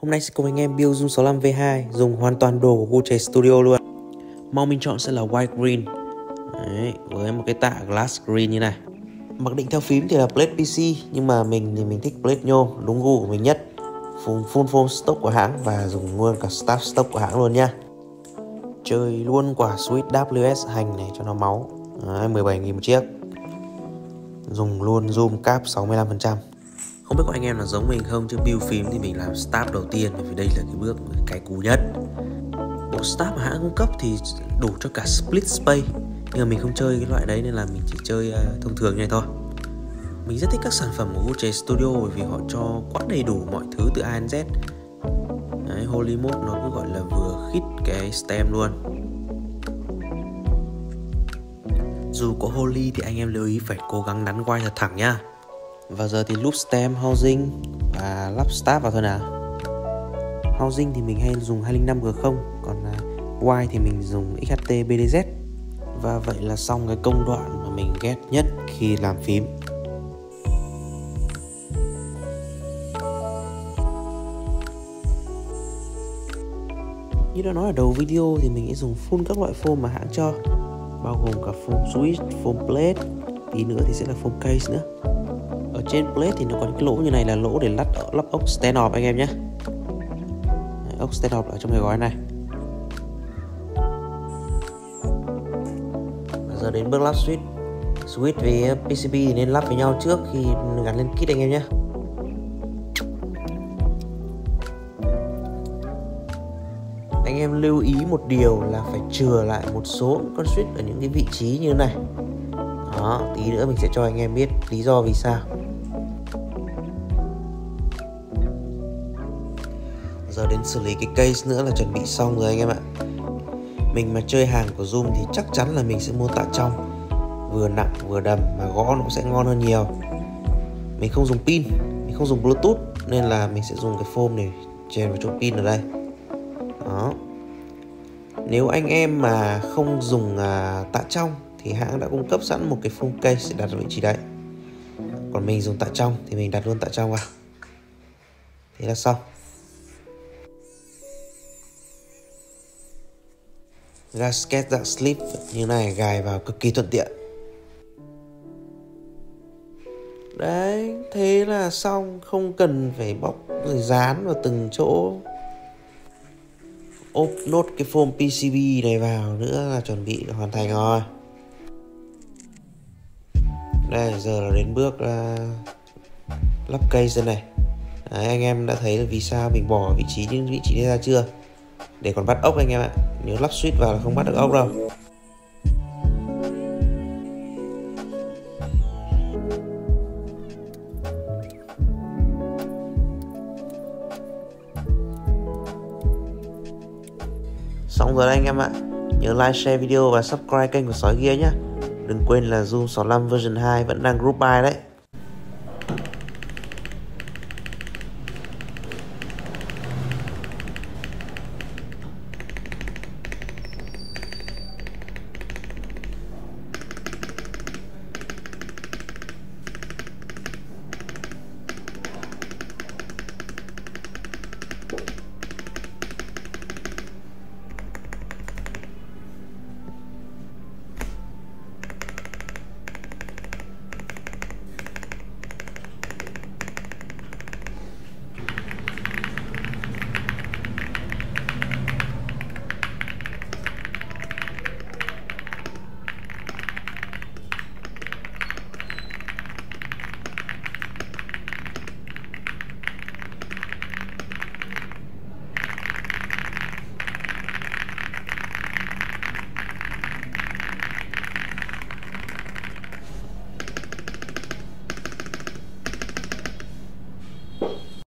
Hôm nay sẽ cùng anh em build Zoom 65 V2 dùng hoàn toàn đồ của Gucci Studio luôn. Màu mình chọn sẽ là white green. Đấy, với một cái tạ glass green như này. Mặc định theo phím thì là plate PC, nhưng mà mình thì mình thích plate nhôm, đúng gu của mình nhất. Full foam stock của hãng và dùng luôn cả staff stock của hãng luôn nha. Chơi luôn quả switch WS hành này cho nó máu. 17.000 một chiếc. Dùng luôn zoom cap 65%. Không biết có anh em là giống mình không, chứ build phím thì mình làm start đầu tiên, bởi vì đây là cái bước cái cú nhất. Bộ start mà hãng cung cấp thì đủ cho cả split space, nhưng mà mình không chơi cái loại đấy nên là mình chỉ chơi thông thường như này thôi. Mình rất thích các sản phẩm của Gucci Studio bởi vì họ cho quá đầy đủ mọi thứ từ A đến Z. Đấy, Holy Mode nó cứ gọi là vừa khít cái stem luôn. Dù có Holy thì anh em lưu ý phải cố gắng nắn wire thật thẳng nha. Và giờ thì loop stem, housing và lắp start vào thôi nào. Housing thì mình hay dùng 205G0, còn wire thì mình dùng XHT BDZ. Và vậy là xong cái công đoạn mà mình ghét nhất khi làm phím. Như đã nói ở đầu video thì mình sẽ dùng full các loại foam mà hãng cho, bao gồm cả foam switch, foam plate, tí nữa thì sẽ là foam case nữa. Ở trên plate thì nó có những cái lỗ như này là lỗ để lắp ốc stand off anh em nhé. Ốc stand off ở trong cái gói này. Và giờ đến bước lắp switch. Switch với PCB thì nên lắp với nhau trước khi gắn lên kit anh em nhé. Anh em lưu ý một điều là phải chừa lại một số con switch ở những cái vị trí như thế này. Đó, tí nữa mình sẽ cho anh em biết lý do vì sao. Giờ đến xử lý cái case nữa là chuẩn bị xong rồi anh em ạ. Mình mà chơi hàng của Zoom thì chắc chắn là mình sẽ mua tạ trong, vừa nặng vừa đầm mà gõ nó cũng sẽ ngon hơn nhiều. Mình không dùng pin, mình không dùng Bluetooth nên là mình sẽ dùng cái foam này chèn vào chỗ pin ở đây. Đó. Nếu anh em mà không dùng tạ trong thì hãng đã cung cấp sẵn một cái foam case để đặt ở vị trí đấy. Còn mình dùng tạ trong thì mình đặt luôn tạ trong vào. Thế là xong. Gasket dạng slip như này gài vào cực kỳ thuận tiện. Đấy, thế là xong, không cần phải bóc rồi dán vào từng chỗ. Ốp nốt cái foam PCB này vào nữa là chuẩn bị hoàn thành rồi. Đây, giờ là đến bước lắp case này. Đấy, anh em đã thấy là vì sao mình bỏ vị trí này ra chưa? Để còn bắt ốc anh em ạ. Nếu lắp switch vào là không bắt được ốc đâu. Xong rồi anh em ạ. Nhớ like, share video và subscribe kênh của Sói Gear nhé. Đừng quên là Zoom 65 version 2 vẫn đang group buy đấy.